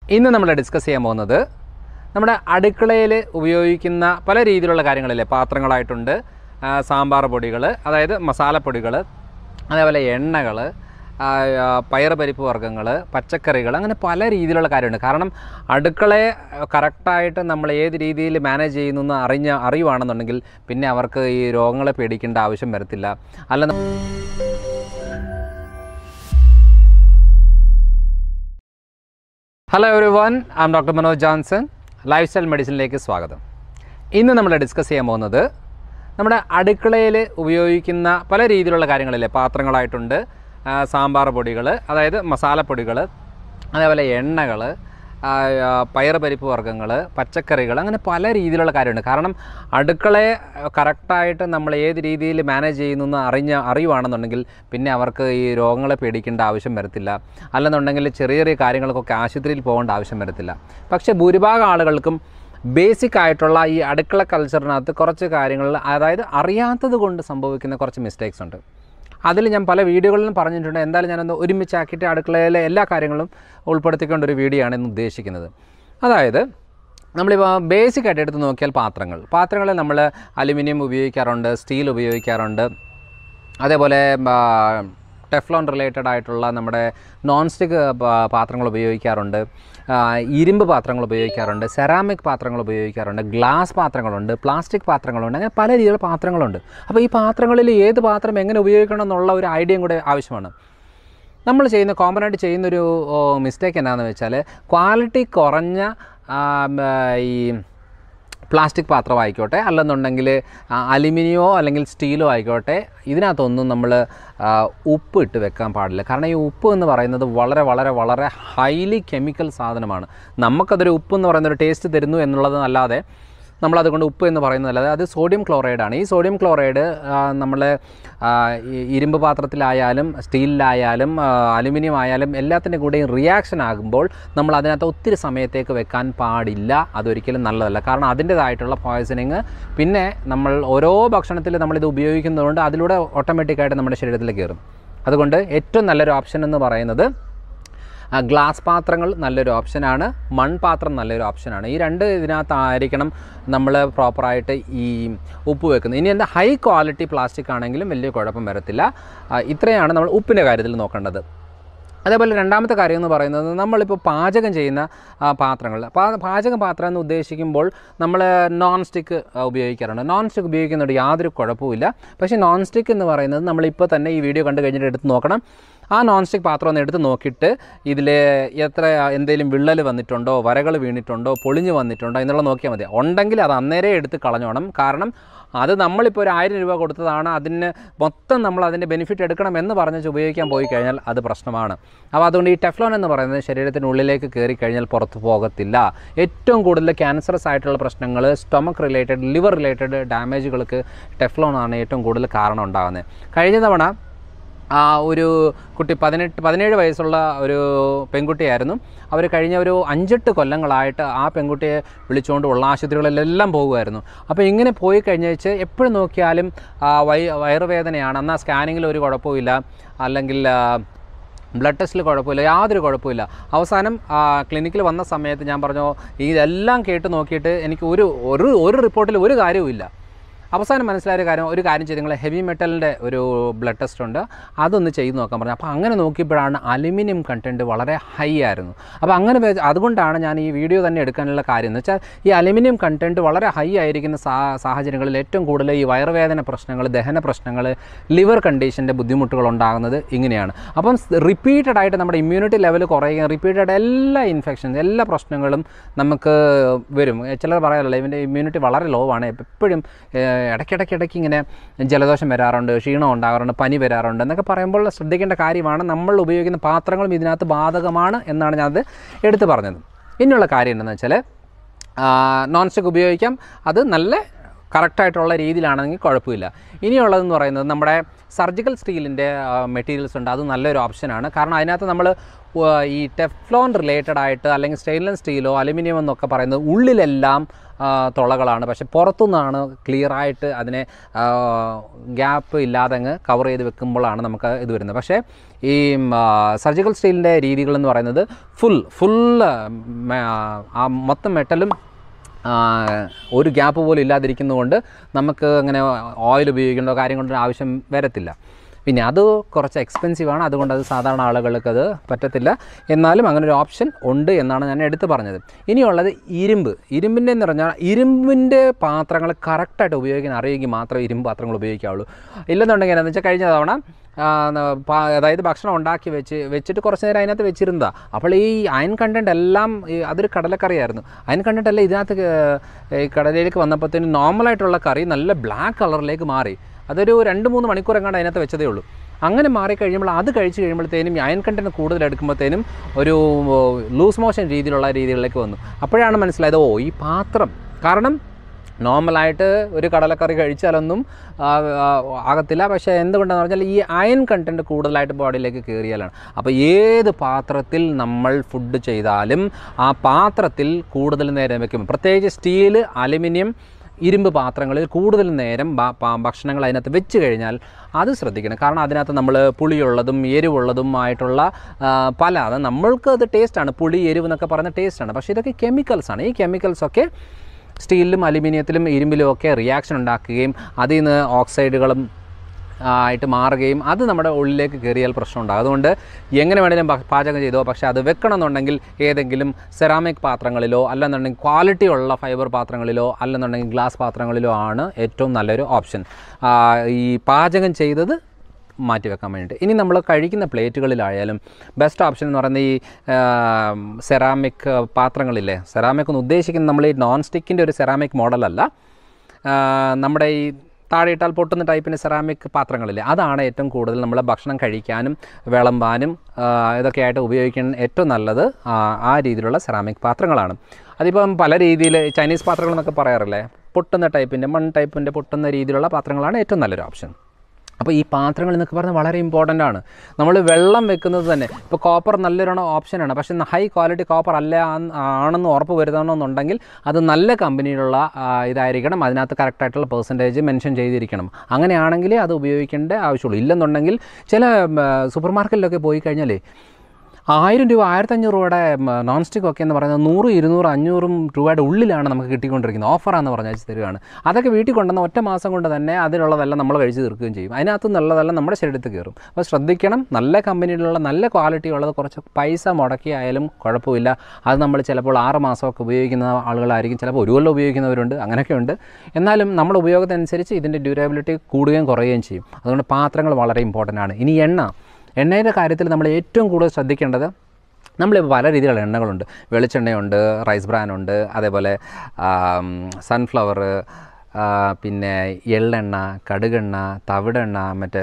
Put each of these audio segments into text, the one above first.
ഇന്ന് നമ്മൾ ഡിസ്കസ് ചെയ്യാൻ പോകുന്നത് നമ്മുടെ അടുക്കളയിൽ ഉപയോഗിക്കുന്ന പല രീതിയിലുള്ള കാര്യങ്ങളില്ലേ, പാത്രങ്ങളായിട്ടുണ്ട്, സാമ്പാർ പൊടികൾ, അതായത് മസാലപ്പൊടികൾ, അതേപോലെ എണ്ണകൾ, പയർ പരിപ്പ് വർഗ്ഗങ്ങൾ, പച്ചക്കറികൾ, അങ്ങനെ പല രീതിയിലുള്ള കാര്യമുണ്ട്. കാരണം അടുക്കളയെ കറക്റ്റായിട്ട് നമ്മൾ ഏത് രീതിയിൽ മാനേജ് ചെയ്യുന്നു അറിയുവാണെന്നുണ്ടെങ്കിൽ പിന്നെ അവർക്ക് ഈ രോഗങ്ങളെ പേടിക്കേണ്ട ആവശ്യം വരത്തില്ല. അല്ല, hello everyone, I am doctor Manoj Johnson. Lifestyle മെഡിസിനിലേക്ക് സ്വാഗതം. ഇന്ന് നമ്മൾ ഡിസ്കസ് ചെയ്യാൻ പോകുന്നത് നമ്മുടെ അടുക്കളയിൽ ഉപയോഗിക്കുന്ന പല രീതിയിലുള്ള കാര്യങ്ങളില്ലേ, പാത്രങ്ങളായിട്ടുണ്ട്, സാമ്പാർ പൊടികൾ, അതായത് മസാലപ്പൊടികൾ, അതേപോലെ എണ്ണകൾ, പയർ പരിപ്പ് വർഗ്ഗങ്ങൾ, പച്ചക്കറികൾ, അങ്ങനെ പല രീതിയിലുള്ള കാര്യമുണ്ട്. കാരണം അടുക്കളയെ കറക്റ്റായിട്ട് നമ്മൾ ഏത് രീതിയിൽ മാനേജ് ചെയ്യുന്നു അറിയുവാണെന്നുണ്ടെങ്കിൽ പിന്നെ അവർക്ക് ഈ രോഗങ്ങളെ പേടിക്കേണ്ട ആവശ്യം വരത്തില്ല. അല്ലെന്നുണ്ടെങ്കിൽ ചെറിയ ചെറിയ കാര്യങ്ങൾക്കൊക്കെ ആശുപത്രിയിൽ പോകേണ്ട ആവശ്യം വരത്തില്ല. പക്ഷേ ഭൂരിഭാഗം ആളുകൾക്കും ബേസിക് ആയിട്ടുള്ള ഈ അടുക്കള കൾച്ചറിനകത്ത് കുറച്ച് കാര്യങ്ങൾ, അതായത് അറിയാത്തത് കൊണ്ട് സംഭവിക്കുന്ന കുറച്ച് മിസ്റ്റേക്സ് ഉണ്ട്. അതിൽ ഞാൻ പല വീഡിയോകളിലും പറഞ്ഞിട്ടുണ്ട്. എന്തായാലും ഞാനൊന്ന് ഒരുമിച്ചാക്കിയിട്ട് അടുക്കളയിലെ എല്ലാ കാര്യങ്ങളും ഉൾപ്പെടുത്തിക്കൊണ്ട് ഒരു വീഡിയോ ആണ് ഇന്ന് ഉദ്ദേശിക്കുന്നത്. അതായത് നമ്മളിപ്പോൾ ബേസിക്കായിട്ട് എടുത്ത് നോക്കിയാൽ പാത്രങ്ങളിൽ നമ്മൾ അലുമിനിയം ഉപയോഗിക്കാറുണ്ട്, സ്റ്റീൽ ഉപയോഗിക്കാറുണ്ട്, അതേപോലെ ടെഫ്ലോൺ റിലേറ്റഡ് ആയിട്ടുള്ള നമ്മുടെ നോൺ സ്റ്റിക്ക് പാത്രങ്ങൾ ഉപയോഗിക്കാറുണ്ട്, ഇരുമ്പ് പാത്രങ്ങൾ ഉപയോഗിക്കാറുണ്ട്, സെറാമിക് പാത്രങ്ങൾ ഉപയോഗിക്കാറുണ്ട്, ഗ്ലാസ് പാത്രങ്ങളുണ്ട്, പ്ലാസ്റ്റിക് പാത്രങ്ങളുണ്ട്, അങ്ങനെ പല രീതിയിലുള്ള പാത്രങ്ങളുണ്ട്. അപ്പോൾ ഈ പാത്രങ്ങളിൽ ഏത് പാത്രം എങ്ങനെ ഉപയോഗിക്കണം എന്നുള്ള ഒരു ഐഡിയയും കൂടെ ആവശ്യമാണ്. നമ്മൾ കോമണായിട്ട് ചെയ്യുന്നൊരു മിസ്റ്റേക്ക് എന്താണെന്ന് വെച്ചാൽ, ക്വാളിറ്റി കുറഞ്ഞ ഈ പ്ലാസ്റ്റിക് പാത്രമായിക്കോട്ടെ, അല്ലെന്നുണ്ടെങ്കിൽ അലുമിനിയമോ അല്ലെങ്കിൽ സ്റ്റീലോ ആയിക്കോട്ടെ, ഇതിനകത്തൊന്നും നമ്മൾ ഉപ്പ് ഇട്ട് വെക്കാൻ പാടില്ല. കാരണം ഈ ഉപ്പ് എന്ന് പറയുന്നത് വളരെ വളരെ വളരെ ഹൈലി കെമിക്കൽ സാധനമാണ്. നമുക്കതൊരു ഉപ്പ് എന്ന് പറയുന്നൊരു ടേസ്റ്റ് തരുന്നു എന്നുള്ളത് അല്ലാതെ നമ്മളതുകൊണ്ട് ഉപ്പ് എന്ന് പറയുന്നതല്ലാതെ അത് സോഡിയം ക്ലോറൈഡാണ്. ഈ സോഡിയം ക്ലോറൈഡ് നമ്മൾ ഇരുമ്പ് പാത്രത്തിലായാലും സ്റ്റീലിലായാലും അലുമിനിയം ആയാലും എല്ലാത്തിൻ്റെ കൂടെയും റിയാക്ഷൻ ആകുമ്പോൾ നമ്മൾ അതിനകത്ത് ഒത്തിരി സമയത്തേക്ക് വെക്കാൻ പാടില്ല. അതൊരിക്കലും നല്ലതല്ല. കാരണം അതിൻ്റേതായിട്ടുള്ള പോയ്സണിങ് പിന്നെ നമ്മൾ ഓരോ ഭക്ഷണത്തിൽ നമ്മളിത് ഉപയോഗിക്കുന്നതുകൊണ്ട് അതിലൂടെ ഓട്ടോമാറ്റിക്കായിട്ട് നമ്മുടെ ശരീരത്തിലേക്ക് കയറും. അതുകൊണ്ട് ഏറ്റവും നല്ലൊരു ഓപ്ഷൻ എന്ന് പറയുന്നത് ഗ്ലാസ് പാത്രങ്ങൾ നല്ലൊരു ഓപ്ഷനാണ്, മൺപാത്രം നല്ലൊരു ഓപ്ഷനാണ്. ഈ രണ്ട് ഇതിനകത്തായിരിക്കണം നമ്മൾ പ്രോപ്പറായിട്ട് ഈ ഉപ്പ് വെക്കുന്നത്. ഇനി എന്താ, ഹൈ ക്വാളിറ്റി പ്ലാസ്റ്റിക് ആണെങ്കിലും വലിയ കുഴപ്പം വരത്തില്ല. ഇത്രയാണ് നമ്മൾ ഉപ്പിൻ്റെ കാര്യത്തിൽ നോക്കേണ്ടത്. അതേപോലെ രണ്ടാമത്തെ കാര്യം എന്ന് പറയുന്നത്, നമ്മളിപ്പോൾ പാചകം ചെയ്യുന്ന പാത്രങ്ങൾ, പാചക പാത്രം എന്ന് ഉദ്ദേശിക്കുമ്പോൾ നമ്മൾ നോൺ സ്റ്റിക്ക് ഉപയോഗിക്കാറുണ്ട്. നോൺ സ്റ്റിക്ക് ഉപയോഗിക്കുന്നതുകൊണ്ട് യാതൊരു കുഴപ്പമില്ല. പക്ഷേ നോൺ സ്റ്റിക്ക് എന്ന് പറയുന്നത് നമ്മളിപ്പോൾ തന്നെ ഈ വീഡിയോ കണ്ടു കഴിഞ്ഞിട്ട് എടുത്ത് നോക്കണം. ആ നോൺ സ്റ്റിക്ക് പാത്രം ഒന്ന് എടുത്ത് നോക്കിയിട്ട് ഇതിൽ എന്തെങ്കിലും വിള്ളൽ വന്നിട്ടുണ്ടോ, വരകൾ വീണിട്ടുണ്ടോ, പൊളിഞ്ഞ് വന്നിട്ടുണ്ടോ എന്നുള്ളത് നോക്കിയാൽ മതി. ഉണ്ടെങ്കിൽ അത് അന്നേരം എടുത്ത് കളഞ്ഞോണം. കാരണം അത് നമ്മളിപ്പോൾ ഒരു 1000 രൂപ കൊടുത്തതാണ്, അതിന് മൊത്തം നമ്മൾ അതിൻ്റെ ബെനിഫിറ്റ് എടുക്കണം എന്ന് പറഞ്ഞ് ഉപയോഗിക്കാൻ പോയി കഴിഞ്ഞാൽ അത് പ്രശ്നമാണ്. അപ്പോൾ അതുകൊണ്ട് ഈ ടെഫ്ലോൺ എന്ന് പറയുന്നത് ശരീരത്തിനുള്ളിലേക്ക് കയറി കഴിഞ്ഞാൽ പുറത്ത് പോകത്തില്ല. ഏറ്റവും കൂടുതൽ ക്യാൻസറസ് ആയിട്ടുള്ള പ്രശ്നങ്ങൾ, സ്റ്റൊമക്ക് റിലേറ്റഡ്, ലിവർ റിലേറ്റഡ് ഡാമേജുകൾക്ക് ടെഫ്ലോൺ ആണ് ഏറ്റവും കൂടുതൽ കാരണം ഉണ്ടാകുന്നത്. കഴിഞ്ഞ തവണ ഒരു കുട്ടി 17 വയസ്സുള്ള ഒരു പെൺകുട്ടിയായിരുന്നു. അവർ കഴിഞ്ഞ ഒരു 5-8 കൊല്ലങ്ങളായിട്ട് ആ പെൺകുട്ടിയെ വിളിച്ചുകൊണ്ട് ഉള്ള ആശുപത്രികളിലെല്ലാം പോകുമായിരുന്നു. അപ്പോൾ ഇങ്ങനെ പോയി കഴിഞ്ഞേച്ച് എപ്പോഴും നോക്കിയാലും വയറുവേദനയാണ്. എന്നാൽ സ്കാനിങ്ങിൽ ഒരു കുഴപ്പമില്ല, അല്ലെങ്കിൽ ബ്ലഡ് ടെസ്റ്റിൽ കുഴപ്പമില്ല, യാതൊരു കുഴപ്പമില്ല. അവസാനം ക്ലിനിക്കിൽ വന്ന സമയത്ത് ഞാൻ പറഞ്ഞു, ഇതെല്ലാം കേട്ട് നോക്കിയിട്ട് എനിക്ക് ഒരു റിപ്പോർട്ടിൽ ഒരു കാര്യവുമില്ല. അവസാനം മനസ്സിലായ ഒരു കാര്യം ചെയ്ത് നിങ്ങൾ ഹെവി മെറ്റലിൻ്റെ ഒരു ബ്ലഡ് ടെസ്റ്റ് ഉണ്ട്, അതൊന്ന് ചെയ്ത് നോക്കാൻ പറഞ്ഞു. അപ്പോൾ അങ്ങനെ നോക്കിയപ്പോഴാണ് അലുമിനിയം കണ്ടൻറ്റ് വളരെ ഹൈ ആയിരുന്നു. അപ്പോൾ അതുകൊണ്ടാണ് ഞാൻ ഈ വീഡിയോ തന്നെ എടുക്കാനുള്ള കാര്യം എന്ന് വെച്ചാൽ, ഈ അലുമിനിയം കണ്ടൻറ്റ് വളരെ ഹൈ ആയിരിക്കുന്ന സാഹചര്യങ്ങളിൽ ഏറ്റവും കൂടുതൽ ഈ വയറുവേദന പ്രശ്നങ്ങൾ, ദഹന പ്രശ്നങ്ങൾ, ലിവർ കണ്ടീഷൻ്റെ ബുദ്ധിമുട്ടുകൾ ഉണ്ടാകുന്നത് ഇങ്ങനെയാണ്. അപ്പം റിപ്പീറ്റഡ് ആയിട്ട് നമ്മുടെ ഇമ്മ്യൂണിറ്റി ലെവൽ കുറയുകയും റിപ്പീറ്റഡ് എല്ലാ ഇൻഫെക്ഷൻസ്, എല്ലാ പ്രശ്നങ്ങളും നമുക്ക് വരും. ചിലർ പറയാറില്ല ഇവൻ്റെ ഇമ്മ്യൂണിറ്റി വളരെ ലോ ആണ്, എപ്പോഴും ഇടയ്ക്കിടയ്ക്ക് ഇങ്ങനെ ജലദോഷം വരാറുണ്ട്, ക്ഷീണം ഉണ്ടാകാറുണ്ട്, പനി വരാറുണ്ട് എന്നൊക്കെ പറയുമ്പോൾ ശ്രദ്ധിക്കേണ്ട കാര്യമാണ്. നമ്മൾ ഉപയോഗിക്കുന്ന പാത്രങ്ങളും ഇതിനകത്ത് ബാധകമാണ് എന്നാണ് ഞാനത് എടുത്തു പറഞ്ഞത്. പിന്നെയുള്ള കാര്യം എന്താണെന്ന് വെച്ചാൽ, നോൺ സ്റ്റിക്ക് ഉപയോഗിക്കാം, അത് നല്ല കറക്റ്റായിട്ടുള്ള രീതിയിലാണെങ്കിൽ കുഴപ്പമില്ല. ഇനിയുള്ളതെന്ന് പറയുന്നത് നമ്മുടെ സർജിക്കൽ സ്റ്റീലിൻ്റെ മെറ്റീരിയൽസ് ഉണ്ട്. അത് നല്ലൊരു ഓപ്ഷനാണ്. കാരണം അതിനകത്ത് നമ്മൾ ഈ ടെഫ്ലോൺ റിലേറ്റഡ് ആയിട്ട് അല്ലെങ്കിൽ സ്റ്റെയിൻലെസ് സ്റ്റീലോ അലുമിനിയം എന്നൊക്കെ പറയുന്നത് ഉള്ളിലെല്ലാം തുളകളാണ്, പക്ഷെ പുറത്തുനിന്നാണ് ക്ലിയറായിട്ട് അതിനെ ഗ്യാപ്പ് ഇല്ലാതെ അങ്ങ് കവർ ചെയ്ത് വെക്കുമ്പോഴാണ് നമുക്ക് ഇത് വരുന്നത്. പക്ഷേ ഈ സർജിക്കൽ സ്റ്റീലിൻ്റെ രീതികളെന്ന് പറയുന്നത് ഫുൾ മൊത്തം മെറ്റലും ഒരു ഗ്യാപ്പ് പോലും ഇല്ലാതിരിക്കുന്നതുകൊണ്ട് നമുക്ക് അങ്ങനെ ഓയിൽ ഉപയോഗിക്കേണ്ട കാര്യം കൊണ്ടൊരു ആവശ്യം വരത്തില്ല. പിന്നെ അത് കുറച്ച് എക്സ്പെൻസീവാണ്, അതുകൊണ്ട് അത് സാധാരണ ആളുകൾക്ക് അത് പറ്റത്തില്ല. എന്നാലും അങ്ങനെ ഒരു ഓപ്ഷൻ ഉണ്ട് എന്നാണ് ഞാൻ എടുത്ത് പറഞ്ഞത്. ഇനിയുള്ളത് ഇരുമ്പിൻ്റെ എന്ന് പറഞ്ഞാൽ ഇരുമ്പിൻ്റെ പാത്രങ്ങൾ കറക്റ്റായിട്ട് ഉപയോഗിക്കാൻ അറിയുമെങ്കിൽ മാത്രമേ ഇരുമ്പ് പാത്രങ്ങൾ ഉപയോഗിക്കാവുള്ളൂ. ഇല്ലെന്നുണ്ടെങ്കിൽ എന്താണെന്ന് വെച്ചാൽ കഴിഞ്ഞ തവണ അതായത് ഭക്ഷണം ഉണ്ടാക്കി വെച്ചിട്ട് കുറച്ച് നേരം അതിനകത്ത് വെച്ചിരുന്നതാണ്. അപ്പോൾ ഈ അയൺ കണ്ടൻറ്റ് എല്ലാം അതൊരു കടലക്കറിയായിരുന്നു. അയൺ കണ്ടൻറ്റ് എല്ലാം ഇതിനകത്ത് കടലയിലേക്ക് വന്നപ്പോഴത്തേനും നോർമലായിട്ടുള്ള കറി നല്ല ബ്ലാക്ക് കളറിലേക്ക് മാറി. അതൊരു 2-3 മണിക്കൂർ എങ്ങാണ്ട് അതിനകത്ത് വെച്ചതേ ഉള്ളൂ. അങ്ങനെ മാറിക്കഴിയുമ്പോൾ അത് കഴിച്ച് കഴിയുമ്പോഴത്തേനും അയൺ കണ്ടൻറ്റ് കൂടുതൽ എടുക്കുമ്പോഴത്തേനും ഒരു ലൂസ് മോഷൻ രീതികളിലേക്ക് വന്നു. അപ്പോഴാണ് മനസ്സിലായത് ഈ പാത്രം, കാരണം നോർമലായിട്ട് ഒരു കടലക്കറി കഴിച്ചാലൊന്നും ആകത്തില്ല. പക്ഷേ എന്തുകൊണ്ടാണെന്ന് പറഞ്ഞാൽ ഈ അയൺ കണ്ടൻറ്റ് കൂടുതലായിട്ട് ബോഡിയിലേക്ക് കയറിയാലാണ്. അപ്പോൾ ഏത് പാത്രത്തിൽ നമ്മൾ ഫുഡ് ചെയ്താലും ആ പാത്രത്തിൽ കൂടുതൽ നേരം വയ്ക്കും. പ്രത്യേകിച്ച് സ്റ്റീൽ, അലുമിനിയം, ഇരുമ്പ് പാത്രങ്ങളിൽ കൂടുതൽ നേരം ഭക്ഷണങ്ങൾ അതിനകത്ത് വെച്ച് കഴിഞ്ഞാൽ അത് ശ്രദ്ധിക്കണം. കാരണം അതിനകത്ത് നമ്മൾ പുളിയുള്ളതും എരിവുള്ളതും ആയിട്ടുള്ള അത് നമ്മൾക്ക് അത് ടേസ്റ്റാണ്. പുളി, എരിവ് എന്നൊക്കെ പറയുന്ന ടേസ്റ്റാണ്. പക്ഷേ ഇതൊക്കെ കെമിക്കൽസാണ്. ഈ കെമിക്കൽസൊക്കെ സ്റ്റീലിലും അലുമിനിയത്തിലും ഇരുമ്പിലും ഒക്കെ റിയാക്ഷൻ ഉണ്ടാക്കുകയും അതിൽ നിന്ന് ഓക്സൈഡുകളും ആയിട്ട് മാറുകയും അത് നമ്മുടെ ഉള്ളിലേക്ക് കയറിയാൽ പ്രശ്നമുണ്ടാകും. അതുകൊണ്ട് എങ്ങനെ വേണമെങ്കിലും പാചകം ചെയ്തോ, പക്ഷേ അത് വെക്കണമെന്നുണ്ടെങ്കിൽ ഏതെങ്കിലും സെറാമിക് പാത്രങ്ങളിലോ അല്ലെന്നുണ്ടെങ്കിൽ ക്വാളിറ്റി ഉള്ള ഫൈബർ പാത്രങ്ങളിലോ അല്ലെന്നുണ്ടെങ്കിൽ ഗ്ലാസ് പാത്രങ്ങളിലോ ആണ് ഏറ്റവും നല്ലൊരു ഓപ്ഷൻ ഈ പാചകം ചെയ്തത് മാറ്റി വെക്കാൻ വേണ്ടിയിട്ട്. ഇനി നമ്മൾ കഴിക്കുന്ന പ്ലേറ്റുകളിലായാലും ബെസ്റ്റ് ഓപ്ഷൻ എന്ന് പറയുന്നത് ഈ സെറാമിക് പാത്രങ്ങളില്ലേ. സെറാമിക് എന്ന് ഉദ്ദേശിക്കുന്നത് നമ്മൾ ഈ നോൺ സ്റ്റിക്കിൻ്റെ ഒരു സെറാമിക് മോഡലല്ല, നമ്മുടെ ഈ താഴെ ഇട്ടാൽ പൊട്ടുന്ന ടൈപ്പിൻ്റെ സെറാമിക് പാത്രങ്ങളില്ലേ, അതാണ് ഏറ്റവും കൂടുതൽ നമ്മൾ ഭക്ഷണം കഴിക്കാനും വിളമ്പാനും ഇതൊക്കെ ആയിട്ട് ഉപയോഗിക്കാൻ ഏറ്റവും നല്ലത് ആ രീതിയിലുള്ള സെറാമിക് പാത്രങ്ങളാണ്. അതിപ്പം പല രീതിയിൽ ചൈനീസ് പാത്രങ്ങൾ എന്നൊക്കെ പറയാറില്ലേ, പൊട്ടുന്ന ടൈപ്പിൻ്റെ മൺ ടൈപ്പിൻ്റെ പൊട്ടുന്ന രീതിയിലുള്ള പാത്രങ്ങളാണ് ഏറ്റവും നല്ലൊരു ഓപ്ഷൻ. അപ്പോൾ ഈ പാത്രങ്ങൾ എന്നൊക്കെ പറഞ്ഞാൽ വളരെ ഇമ്പോർട്ടൻ്റ് ആണ്. നമ്മൾ വെള്ളം വെക്കുന്നത് തന്നെ ഇപ്പോൾ കോപ്പർ നല്ലൊരു ഓപ്ഷനാണ്. പക്ഷേ ഹൈ ക്വാളിറ്റി കോപ്പർ ആണെന്ന് ഉറപ്പ് വരുത്തണമെന്നുണ്ടെങ്കിൽ അത് നല്ല കമ്പനിയിലുള്ള ഇതായിരിക്കണം. അതിനകത്ത് കറക്റ്റായിട്ടുള്ള പെർസെൻറ്റേജ് മെൻഷൻ ചെയ്തിരിക്കണം. അങ്ങനെയാണെങ്കിലേ അത് ഉപയോഗിക്കേണ്ട ആവശ്യമുള്ളൂ. ഇല്ലെന്നുണ്ടെങ്കിൽ ചില സൂപ്പർ മാർക്കറ്റിലൊക്കെ പോയി കഴിഞ്ഞാൽ 1000 രൂപ 1500 രൂപയുടെ നോൺ സ്റ്റിക്ക് ഒക്കെ എന്ന് പറയുന്നത് 100, 200, 500 രൂപയുടെ ഉള്ളിലാണ് നമുക്ക് കിട്ടിക്കൊണ്ടിരിക്കുന്നത്. ഓഫറാണെന്ന് പറഞ്ഞാൽ തരികയാണ്. അതൊക്കെ വീട്ടിൽ കൊണ്ടുവന്ന ഒറ്റ മാസം കൊണ്ട് തന്നെ അതിലുള്ളതെല്ലാം നമ്മൾ കഴിച്ച് തീർക്കുകയും ചെയ്യും. അതിനകത്ത് നല്ലതെല്ലാം നമ്മുടെ ശരീരത്തിൽ കയറും. അപ്പോൾ ശ്രദ്ധിക്കണം, നല്ല കമ്പനിയിലുള്ള നല്ല ക്വാളിറ്റി ഉള്ളത് കുറച്ച് പൈസ മുടക്കിയായാലും കുഴപ്പമില്ല. അത് നമ്മൾ ചിലപ്പോൾ 6 മാസമൊക്കെ ഉപയോഗിക്കുന്ന ആളുകളായിരിക്കും, ചിലപ്പോൾ 1 കൊല്ലം ഉപയോഗിക്കുന്നവരുണ്ട്, അങ്ങനെയൊക്കെ ഉണ്ട്. എന്നാലും നമ്മുടെ ഉപയോഗത്തിനനുസരിച്ച് ഇതിൻ്റെ ഡ്യൂറബിലിറ്റി കൂടുകയും കുറയുകയും ചെയ്യും. അതുകൊണ്ട് പാത്രങ്ങൾ വളരെ ഇമ്പോർട്ടൻ്റ് ആണ്. ഇനി എണ്ണയുടെ കാര്യത്തിൽ നമ്മൾ ഏറ്റവും കൂടുതൽ ശ്രദ്ധിക്കേണ്ടത്, നമ്മളിപ്പോൾ പല രീതിയിലുള്ള എണ്ണകളുണ്ട്. വെളിച്ചെണ്ണയുണ്ട്, റൈസ് ബ്രാൻ ഉണ്ട്, അതേപോലെ സൺഫ്ലവർ, പിന്നെ എള്ളെണ്ണ, കടുകെണ്ണ, തവിടെണ്ണ, മറ്റേ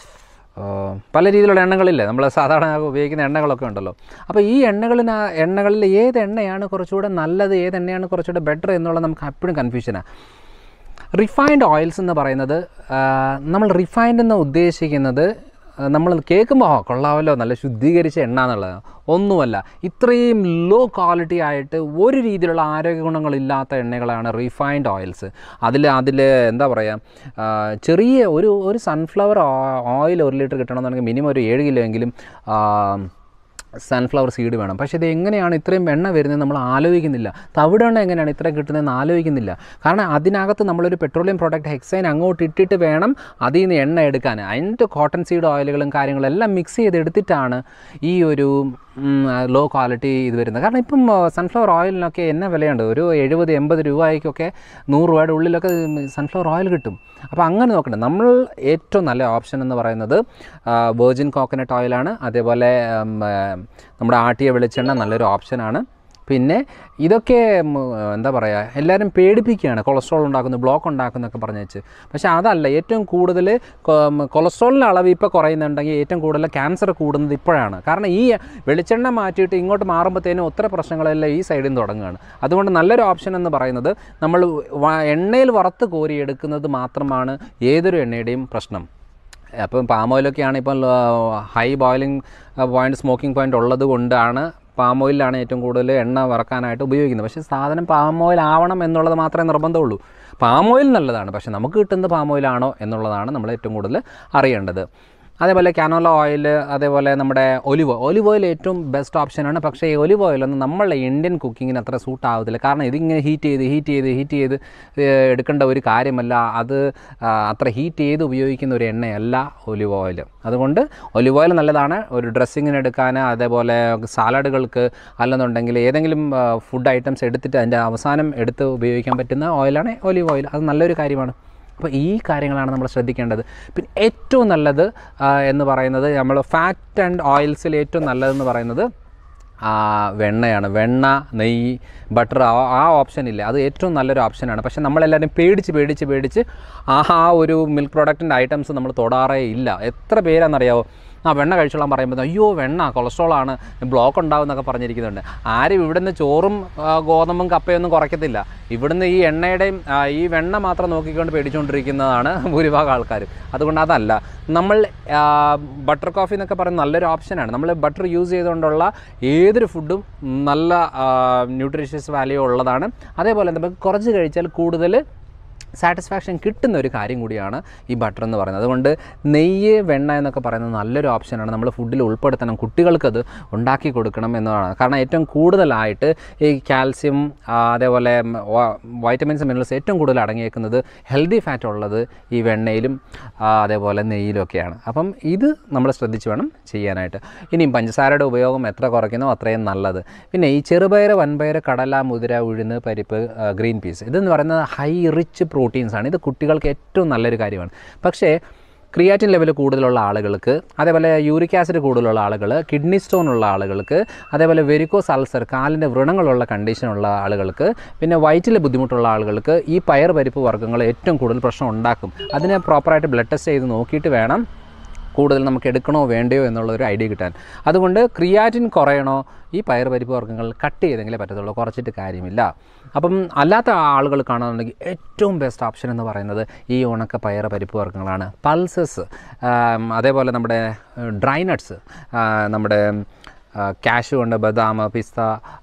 പല രീതിയിലുള്ള എണ്ണകളില്ലേ, നമ്മൾ സാധാരണ ഉപയോഗിക്കുന്ന എണ്ണകളൊക്കെ ഉണ്ടല്ലോ. അപ്പോൾ ഈ എണ്ണകളിൽ ഏത് എണ്ണയാണ് കുറച്ചുകൂടെ നല്ലത്, ഏത് എണ്ണയാണ് കുറച്ചുകൂടെ ബെറ്റർ എന്നുള്ളത് നമുക്ക് എപ്പോഴും കൺഫ്യൂഷനാണ്. റിഫൈൻഡ് ഓയിൽസ് എന്ന് പറയുന്നത്, നമ്മൾ റിഫൈൻഡ് എന്ന് ഉദ്ദേശിക്കുന്നത് നമ്മൾ കേൾക്കുമ്പോൾ കൊള്ളാമല്ലോ നല്ല ശുദ്ധീകരിച്ച എണ്ണ എന്നുള്ളത് ഒന്നുമല്ല. ഇത്രയും ലോ ക്വാളിറ്റി ആയിട്ട് ഒരു രീതിയിലുള്ള ആരോഗ്യ ഗുണങ്ങളില്ലാത്ത എണ്ണകളാണ് റിഫൈൻഡ് ഓയിൽസ്. അതിൽ എന്താ പറയുക, ചെറിയ ഒരു സൺഫ്ലവർ ഓയിൽ 1 ലിറ്റർ കിട്ടണമെന്നുണ്ടെങ്കിൽ മിനിമം ഒരു 7 കിലോ എങ്കിലും സൺഫ്ലവർ സീഡ് വേണം. പക്ഷേ ഇത് എങ്ങനെയാണ് ഇത്രയും എണ്ണ വരുന്നത് നമ്മൾ ആലോചിക്കുന്നില്ല. തവിടെണ്ണ എങ്ങനെയാണ് ഇത്ര കിട്ടുന്നതെന്ന് ആലോചിക്കുന്നില്ല. കാരണം അതിനകത്ത് നമ്മളൊരു പെട്രോളിയം പ്രോഡക്റ്റ് ഹെക്സൈൻ അങ്ങോട്ട് ഇട്ടിട്ട് വേണം അതിൽ നിന്ന് എണ്ണ എടുക്കാൻ. അതിൻ്റെ കോട്ടൺ സീഡ് ഓയിലുകളും കാര്യങ്ങളെല്ലാം മിക്സ് ചെയ്തെടുത്തിട്ടാണ് ഈ ഒരു ലോ ക്വാളിറ്റി ഇത് വരുന്നത്. കാരണം ഇപ്പം സൺഫ്ലവർ ഓയിലിനൊക്കെ എന്നാ വിലയുണ്ട്, ഒരു 70-80 രൂപയ്ക്കൊക്കെ 100 രൂപയുടെ ഉള്ളിലൊക്കെ സൺഫ്ലവർ ഓയിൽ കിട്ടും. അപ്പോൾ അങ്ങനെ നോക്കണം. നമ്മൾ ഏറ്റവും നല്ല ഓപ്ഷൻ എന്ന് പറയുന്നത് വെർജിൻ കോക്കനട്ട് ഓയിലാണ്. അതേപോലെ നമ്മുടെ ആട്ടിയ വെളിച്ചെണ്ണ നല്ലൊരു ഓപ്ഷനാണ്. പിന്നെ ഇതൊക്കെ എന്താ പറയുക, എല്ലാവരും പേടിപ്പിക്കുകയാണ്, കൊളസ്ട്രോൾ ഉണ്ടാക്കുന്നു, ബ്ലോക്ക് ഉണ്ടാക്കുന്നൊക്കെ പറഞ്ഞു വെച്ച്. പക്ഷേ അതല്ല, ഏറ്റവും കൂടുതൽ കൊളസ്ട്രോളിൻ്റെ അളവ് ഇപ്പോൾ കുറയുന്നുണ്ടെങ്കിൽ ഏറ്റവും കൂടുതൽ ക്യാൻസർ കൂടുന്നത് ഇപ്പോഴാണ്. കാരണം ഈ വെളിച്ചെണ്ണ മാറ്റിയിട്ട് ഇങ്ങോട്ട് മാറുമ്പോഴത്തേനും ഒത്തിരി പ്രശ്നങ്ങളെല്ലാം ഈ സൈഡിൽ നിന്ന് തുടങ്ങുകയാണ്. അതുകൊണ്ട് നല്ലൊരു ഓപ്ഷൻ എന്ന് പറയുന്നത് നമ്മൾ എണ്ണയിൽ വറുത്ത് കോരിയെടുക്കുന്നത് മാത്രമാണ് ഏതൊരു എണ്ണയുടെയും പ്രശ്നം. അപ്പം പാം ഓയിലൊക്കെയാണ് ഇപ്പം high boiling point, smoking point ഉള്ളത് കൊണ്ടാണ് പാം ഓയിലാണ് ഏറ്റവും കൂടുതൽ എണ്ണ വറക്കാനായിട്ട് ഉപയോഗിക്കുന്നത്. പക്ഷേ സാധനം പാം ഓയിൽ ആവണം എന്നുള്ളത് മാത്രമേ നിർബന്ധമുള്ളൂ. പാം ഓയിൽ നല്ലതാണ്, പക്ഷേ നമുക്ക് കിട്ടുന്നത് പാം ഓയിലാണോ എന്നുള്ളതാണ് നമ്മൾ ഏറ്റവും കൂടുതൽ അറിയേണ്ടത്. അതേപോലെ കാനോല ഓയിൽ, അതേപോലെ നമ്മുടെ ഒലിവ് ഓയിൽ ഏറ്റവും ബെസ്റ്റ് ഓപ്ഷനാണ്. പക്ഷേ ഈ ഒലിവ് ഓയിലൊന്നും നമ്മളുടെ ഇന്ത്യൻ കുക്കിങ്ങിന് അത്ര സൂട്ട് ആവത്തില്ല. കാരണം ഇതിങ്ങനെ ഹീറ്റ് ചെയ്ത് എടുക്കേണ്ട ഒരു കാര്യമല്ല. അത് അത്ര ഹീറ്റ് ചെയ്ത് ഉപയോഗിക്കുന്ന ഒരു എണ്ണയല്ല ഒലിവ് ഓയിൽ. അതുകൊണ്ട് ഒലിവ് ഓയിൽ നല്ലതാണ് ഒരു ഡ്രസ്സിങ്ങിന് എടുക്കാൻ, അതേപോലെ സാലഡുകൾക്ക്, അല്ലെന്നുണ്ടെങ്കിൽ ഏതെങ്കിലും ഫുഡ് ഐറ്റംസ് എടുത്തിട്ട് അതിൻ്റെ അവസാനം എടുത്ത് ഉപയോഗിക്കാൻ പറ്റുന്ന ഓയിലാണ് ഒലിവ് ഓയിൽ. അത് നല്ലൊരു കാര്യമാണ്. അപ്പോൾ ഈ കാര്യങ്ങളാണ് നമ്മൾ ശ്രദ്ധിക്കേണ്ടത്. പിന്നെ ഏറ്റവും നല്ലത് എന്ന് പറയുന്നത്, നമ്മൾ ഫാറ്റ് ആൻഡ് ഓയിൽസിൽ ഏറ്റവും നല്ലതെന്ന് പറയുന്നത് വെണ്ണയാണ്. വെണ്ണ, നെയ്യ്, ബട്ടർ, ആ ഓപ്ഷൻ ഇല്ല, അത് ഏറ്റവും നല്ലൊരു ഓപ്ഷനാണ്. പക്ഷേ നമ്മളെല്ലാവരും പേടിച്ച് ആ ഒരു മിൽക്ക് പ്രോഡക്റ്റിൻ്റെ ഐറ്റംസ് നമ്മൾ തൊടാറേ ഇല്ല. എത്ര പേരാണെന്നറിയാമോ വെണ്ണ കഴിച്ചോളാൻ പറയുമ്പോൾ അയ്യോ വെണ്ണ കൊളസ്ട്രോളാണ്, ബ്ലോക്ക് ഉണ്ടാവും എന്നൊക്കെ പറഞ്ഞിരിക്കുന്നുണ്ട്. ആരും ഇവിടുന്ന് ചോറും ഗോതമ്പും കപ്പയൊന്നും കുറയ്ക്കത്തില്ല. ഇവിടുന്ന് ഈ എണ്ണയുടെയും ഈ വെണ്ണ മാത്രം നോക്കിക്കൊണ്ട് പേടിച്ചുകൊണ്ടിരിക്കുന്നതാണ് ഭൂരിഭാഗം ആൾക്കാർ. അതുകൊണ്ട് അതല്ല, നമ്മൾ ബട്ടർ കോഫി എന്നൊക്കെ പറയുന്നത് നല്ലൊരു ഓപ്ഷനാണ്. നമ്മൾ ബട്ടർ യൂസ് ചെയ്തുകൊണ്ടുള്ള ഏതൊരു ഫുഡും നല്ല ന്യൂട്രീഷ്യസ് വാല്യൂ ഉള്ളതാണ്. അതേപോലെ നമുക്ക് കുറച്ച് കഴിച്ചാൽ കൂടുതൽ സാറ്റിസ്ഫാക്ഷൻ കിട്ടുന്ന ഒരു കാര്യം കൂടിയാണ് ഈ ബട്ടർ എന്ന് പറയുന്നത്. അതുകൊണ്ട് നെയ്യ്, വെണ്ണ എന്നൊക്കെ പറയുന്നത് നല്ലൊരു ഓപ്ഷനാണ്. നമ്മൾ ഫുഡിൽ ഉൾപ്പെടുത്തണം, കുട്ടികൾക്കത് ഉണ്ടാക്കി കൊടുക്കണം എന്നതാണ്. കാരണം ഏറ്റവും കൂടുതലായിട്ട് ഈ കാൽസ്യം, അതേപോലെ വൈറ്റമിൻസ്, മിനറൽസ് ഏറ്റവും കൂടുതൽ അടങ്ങിയേക്കുന്നത്, ഹെൽത്തി ഫാറ്റ് ഉള്ളത് ഈ വെണ്ണയിലും അതേപോലെ നെയ്യിലൊക്കെയാണ്. അപ്പം ഇത് നമ്മൾ ശ്രദ്ധിച്ച് വേണം ചെയ്യാനായിട്ട്. ഇനിയും പഞ്ചസാരയുടെ ഉപയോഗം എത്ര കുറയ്ക്കുന്നോ അത്രയും നല്ലത്. പിന്നെ ഈ ചെറുപയർ, വൻപയർ, കടല, മുതിര, ഉഴുന്ന്, പരിപ്പ്, ഗ്രീൻ പീസ്, ഇതെന്ന് പറയുന്നത് ഹൈ റിച്ച് പ്രോട്ടീൻസാണ്. ഇത് കുട്ടികൾക്ക് ഏറ്റവും നല്ലൊരു കാര്യമാണ്. പക്ഷേ ക്രിയാറ്റിൻ ലെവൽ കൂടുതലുള്ള ആളുകൾക്ക്, അതേപോലെ യൂറിക് ആസിഡ് കൂടുതലുള്ള ആളുകൾ, കിഡ്നി സ്റ്റോൺ ഉള്ള ആളുകൾക്ക്, അതേപോലെ വെരിക്കോസ് അൾസർ, കാലിൻ്റെ വ്രണങ്ങളുള്ള കണ്ടീഷനുള്ള ആളുകൾക്ക്, പിന്നെ വയറ്റിൽ ബുദ്ധിമുട്ടുള്ള ആളുകൾക്ക് ഈ പയർ, പരിപ്പ് വർഗ്ഗങ്ങൾ ഏറ്റവും കൂടുതൽ പ്രശ്നം ഉണ്ടാക്കും. അതിനെ പ്രോപ്പറായിട്ട് ബ്ലഡ് ടെസ്റ്റ് ചെയ്ത് നോക്കിയിട്ട് വേണം കൂടുതൽ നമുക്ക് എടുക്കണോ വേണ്ടയോ എന്നുള്ളൊരു ഐഡിയ കിട്ടാൻ. അതുകൊണ്ട് ക്രിയാറ്റിൻ കുറയണോ, ഈ പയർ, പരിപ്പ് വർഗ്ഗങ്ങൾ കട്ട് ചെയ്തെങ്കിലേ പറ്റത്തുള്ളൂ, കുറച്ചിട്ട് കാര്യമില്ല. അപ്പം അല്ലാത്ത ആളുകൾ കാണുന്നുണ്ടെങ്കിൽ ഏറ്റവും ബെസ്റ്റ് ഓപ്ഷൻ എന്ന് പറയുന്നത് ഈ ഉണക്ക പയർ, പരിപ്പ് വർഗ്ഗങ്ങളാണ്. പൾസസ്, അതേപോലെ നമ്മുടെ ഡ്രൈ നട്ട്സ്, നമ്മുടെ കാഷ്യൂ ഉണ്ട്, ബദാം, പിസ്ത,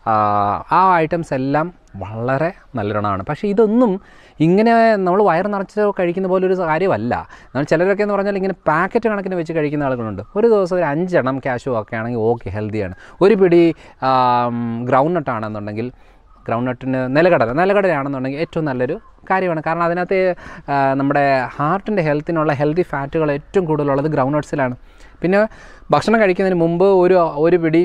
ആ ഐറ്റംസ് എല്ലാം വളരെ നല്ലൊരെണ്ണമാണ്. പക്ഷേ ഇതൊന്നും ഇങ്ങനെ നമ്മൾ വയറ് നിറച്ച് കഴിക്കുന്ന പോലെ ഒരു കാര്യമല്ല. നമ്മൾ ചിലരൊക്കെ എന്ന് പറഞ്ഞാൽ ഇങ്ങനെ പാക്കറ്റ് കണക്കിന് വെച്ച് കഴിക്കുന്ന ആളുകളുണ്ട്. ഒരു ദിവസം ഒരു 5 എണ്ണം കാഷ്യൂ ഒക്കെ ആണെങ്കിൽ ഓക്കെ, ഹെൽത്തിയാണ്. ഒരു പിടി ഗ്രൗണ്ട് നട്ടാണെന്നുണ്ടെങ്കിൽ, ഗ്രൗണ്ട് നട്ടിന് നിലക്കടലയാണെന്നുണ്ടെങ്കിൽ ഏറ്റവും നല്ലൊരു കാര്യമാണ്. കാരണം അതിനകത്ത് നമ്മുടെ ഹാർട്ടിൻ്റെ ഹെൽത്തിനുള്ള ഹെൽത്തി ഫാറ്റുകൾ ഏറ്റവും കൂടുതലുള്ളത് ഗ്രൗണ്ട് നട്ട്സിലാണ്. പിന്നെ ഭക്ഷണം കഴിക്കുന്നതിന് മുമ്പ് ഒരു പിടി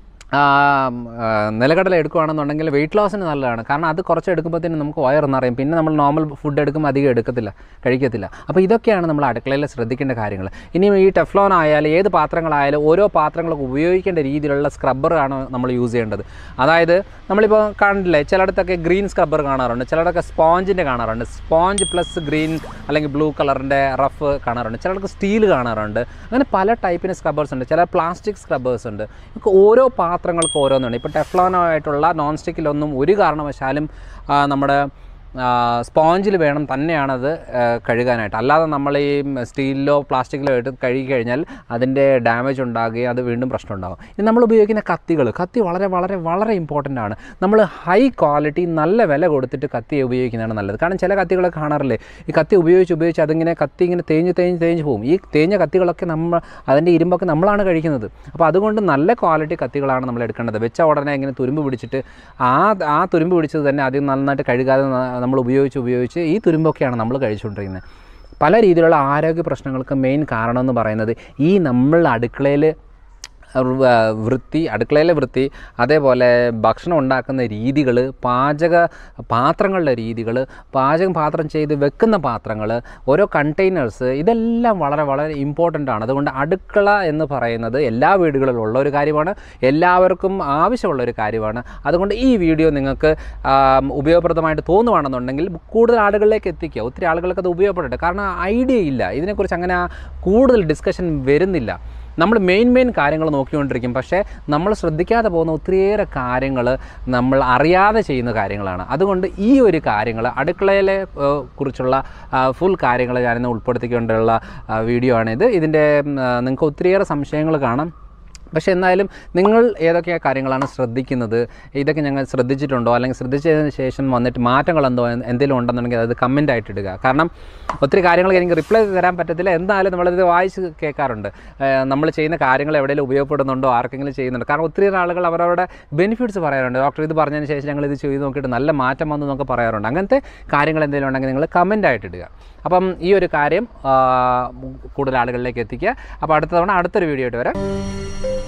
നിലക്കടല എടുക്കുകയാണെന്നുണ്ടെങ്കിൽ വെയിറ്റ് ലോസിന് നല്ലതാണ്. കാരണം അത് കുറച്ച് എടുക്കുമ്പോഴത്തേനും നമുക്ക് വയറെന്നറിയും. പിന്നെ നമ്മൾ നോർമൽ ഫുഡ് എടുക്കുമ്പോൾ അധികം കഴിക്കത്തില്ല. അപ്പോൾ ഇതൊക്കെയാണ് നമ്മൾ അടുക്കളയിൽ ശ്രദ്ധിക്കേണ്ട കാര്യങ്ങൾ. ഇനിയും ഈ ടെഫ്ലോൺ ആയാലും ഏത് പാത്രങ്ങളായാലും ഓരോ പാത്രങ്ങൾക്ക് ഉപയോഗിക്കേണ്ട രീതിയിലുള്ള സ്ക്രബ്ബറാണ് നമ്മൾ യൂസ് ചെയ്യേണ്ടത്. അതായത് നമ്മളിപ്പോൾ കണ്ടില്ലേ, ചിലയിടത്തൊക്കെ ഗ്രീൻ സ്ക്രബ്ബർ കാണാറുണ്ട്, ചിലയിടത്തൊക്കെ സ്പോഞ്ചിൻ്റെ കാണാറുണ്ട്, സ്പോഞ്ച് പ്ലസ് ഗ്രീൻ അല്ലെങ്കിൽ ബ്ലൂ കളറിൻ്റെ റഫ് കാണാറുണ്ട്, ചിലർക്ക് സ്റ്റീൽ കാണാറുണ്ട്. അങ്ങനെ പല ടൈപ്പിന് സ്ക്രബ്ബേഴ്സ് ഉണ്ട്. ചില പ്ലാസ്റ്റിക് സ്ക്രബ്ബേഴ്സ് ഉണ്ട്. ഓരോ പാത്രങ്ങൾക്ക് ഓരോന്നുണ്ട്. ഇപ്പോൾ ടെഫ്ലോണായിട്ടുള്ള നോൺ സ്റ്റിക്കിലൊന്നും ഒരു കാരണവശാലും നമ്മുടെ സ്പോഞ്ചിൽ വേണം തന്നെയാണത് കഴുകാനായിട്ട്. അല്ലാതെ നമ്മൾ ഈ സ്റ്റീലിലോ പ്ലാസ്റ്റിക്കിലോ എടുത്ത് കഴുകി കഴിഞ്ഞാൽ അതിൻ്റെ ഡാമേജ് ഉണ്ടാകുകയും അത് വീണ്ടും പ്രശ്നം ഉണ്ടാകും. ഇനി നമ്മൾ ഉപയോഗിക്കുന്ന കത്തി വളരെ വളരെ വളരെ ഇമ്പോർട്ടൻ്റ് ആണ്. നമ്മൾ ഹൈ ക്വാളിറ്റി നല്ല വില കൊടുത്തിട്ട് കത്തി ഉപയോഗിക്കുന്നതാണ് നല്ലത്. കാരണം ചില കത്തികളൊക്കെ കാണാറില്ലേ, ഈ കത്തി ഉപയോഗിച്ച് അതിങ്ങനെ കത്തി ഇങ്ങനെ തേഞ്ഞ് പോകും. ഈ തേഞ്ഞ കത്തികളൊക്കെ അതിൻ്റെ ഇരുമ്പൊക്കെ നമ്മളാണ് കഴിക്കുന്നത്. അപ്പോൾ അതുകൊണ്ട് നല്ല ക്വാളിറ്റി കത്തികളാണ് നമ്മൾ എടുക്കേണ്ടത്. വെച്ച ഉടനെ ഇങ്ങനെ തുരുമ്പ് പിടിച്ചിട്ട് ആ തുരുമ്പ് പിടിച്ചത് തന്നെ ആദ്യം നന്നായിട്ട് കഴുകാതെ നമ്മൾ ഉപയോഗിച്ച് ഈ തുരുമ്പൊക്കെയാണ് നമ്മൾ കഴിച്ചുകൊണ്ടിരിക്കുന്നത്. പല രീതിയിലുള്ള ആരോഗ്യ പ്രശ്നങ്ങൾക്ക് മെയിൻ കാരണം എന്ന് പറയുന്നത് ഈ നമ്മൾ അടുക്കളയിൽ വൃത്തി, അടുക്കളയിലെ വൃത്തി, അതേപോലെ ഭക്ഷണം ഉണ്ടാക്കുന്ന രീതികൾ, പാത്രങ്ങളുടെ രീതികൾ, പാത്രം ചെയ്ത് വെക്കുന്ന പാത്രങ്ങൾ, ഓരോ കണ്ടെയ്നേഴ്സ്, ഇതെല്ലാം വളരെ വളരെ ഇമ്പോർട്ടൻ്റ് ആണ്. അതുകൊണ്ട് അടുക്കള എന്ന് പറയുന്നത് എല്ലാ വീടുകളിലും ഉള്ള ഒരു കാര്യമാണ്, എല്ലാവർക്കും ആവശ്യമുള്ള ഒരു കാര്യമാണ്. അതുകൊണ്ട് ഈ വീഡിയോ നിങ്ങൾക്ക് ഉപയോഗപ്രദമായിട്ട് തോന്നുവാണെന്നുണ്ടെങ്കിൽ കൂടുതൽ ആളുകളിലേക്ക് എത്തിക്കുക. ഒത്തിരി ആളുകൾക്ക് അത് ഉപയോഗപ്പെടട്ടെ. കാരണം ഐഡിയ ഇല്ല, ഇതിനെക്കുറിച്ച് അങ്ങനെ കൂടുതൽ ഡിസ്കഷൻ വരുന്നില്ല. നമ്മൾ മെയിൻ കാര്യങ്ങൾ നോക്കിക്കൊണ്ടിരിക്കും, പക്ഷേ നമ്മൾ ശ്രദ്ധിക്കാതെ പോകുന്ന ഒത്തിരിയേറെ കാര്യങ്ങൾ നമ്മൾ അറിയാതെ ചെയ്യുന്ന കാര്യങ്ങളാണ്. അതുകൊണ്ട് ഈ ഒരു കാര്യങ്ങൾ, അടുക്കളയിലെ കുറിച്ചുള്ള ഫുൾ കാര്യങ്ങൾ ഞാനിന്ന് ഉൾപ്പെടുത്തിക്കൊണ്ടുള്ള വീഡിയോ ആണിത്. ഇതിൻ്റെ നിങ്ങൾക്ക് ഒത്തിരിയേറെ സംശയങ്ങൾ കാണാം. പക്ഷേ എന്നാലും നിങ്ങൾ ഏതൊക്കെ കാര്യങ്ങളാണ് ശ്രദ്ധിക്കുന്നത്, ഇതൊക്കെ ഞങ്ങൾ ശ്രദ്ധിച്ചിട്ടുണ്ടോ, അല്ലെങ്കിൽ ശ്രദ്ധിച്ചതിന് ശേഷം വന്നിട്ട് മാറ്റങ്ങളെന്തോ എന്തെങ്കിലും ഉണ്ടെന്നുണ്ടെങ്കിൽ അത് കമൻ്റായിട്ട് ഇടുക. കാരണം ഒത്തിരി കാര്യങ്ങൾ എനിക്ക് റിപ്ലൈ തരാൻ പറ്റത്തില്ല. എന്തായാലും നമ്മളിത് വായിച്ച് കേൾക്കാറുണ്ട്. നമ്മൾ ചെയ്യുന്ന കാര്യങ്ങൾ എവിടെയെങ്കിലും ഉപയോഗപ്പെടുന്നുണ്ടോ, ആർക്കെങ്കിലും ചെയ്യുന്നുണ്ടോ. കാരണം ഒത്തിരി ആളുകൾ അവരവരുടെ ബെനിഫിറ്റ്സ് പറയാറുണ്ട്. ഡോക്ടർ ഇത് പറഞ്ഞതിന് ശേഷം ഞങ്ങളിത് ചെയ്ത് നോക്കിയിട്ട് നല്ല മാറ്റം വന്നു എന്നൊക്കെ പറയാറുണ്ട്. അങ്ങനത്തെ കാര്യങ്ങൾ എന്തെങ്കിലും ഉണ്ടെങ്കിൽ നിങ്ങൾ കമൻ്റായിട്ട് ഇടുക. അപ്പം ഈ ഒരു കാര്യം കൂടുതൽ ആളുകളിലേക്ക് എത്തിക്കുക. അപ്പോൾ അടുത്ത തവണ അടുത്തൊരു വീഡിയോ ആയിട്ട് വരാം.